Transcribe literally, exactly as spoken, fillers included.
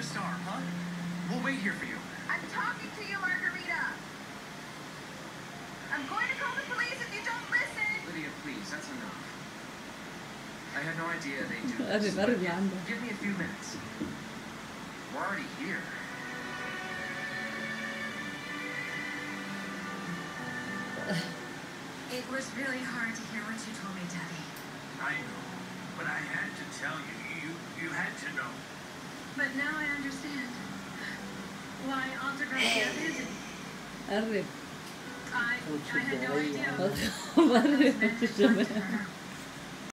another star, huh? We'll wait here for you. I'm talking to you, Margarita. I'm going to call the police if you don't listen. Lydia, please, that's enough. I had no idea they do قرب this. قرب لعندك. Give me a few minutes. We're already here. It was really hard to hear what you told me, Daddy. I know, but I had to tell you. You, you had to know. But now I understand why Altagracia abandoned me. قرب. I, I had no idea. قرب. I was meant to talk to her.